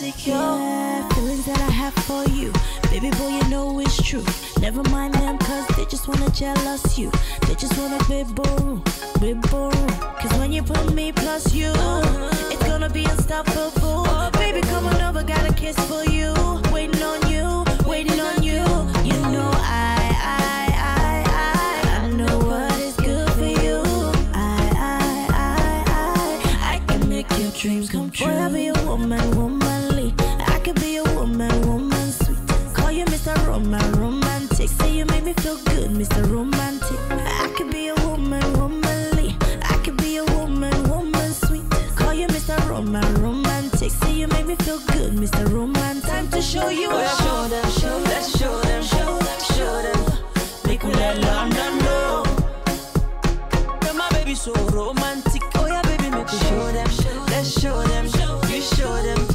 insecure. Yeah, feelings that I have for you, baby boy, you know it's true. Never mind them, cause they just wanna jealous you. They just wanna be boring, be boring. Cause when you put me plus you, it's gonna be unstoppable. Baby, come on over, got a kiss for you. Waiting on you, waiting on you. You know I know what is good for you. I can make your dreams come true. Boy, I'll be a woman, womanly. I could be a woman, woman sweet. Call you Mr. Romantic. Say you make me feel good, Mr. Romantic. I could be a woman, womanly. I could be a woman, woman sweet. Call you Mr. Romantic. Say you make me feel good, Mr. Romantic. Time to show you. Oh, yeah. Show them, let's show them, show them. Make me let London know. Girl, my baby so romantic. Oh yeah, baby, make me show them. Let's show them, you show them.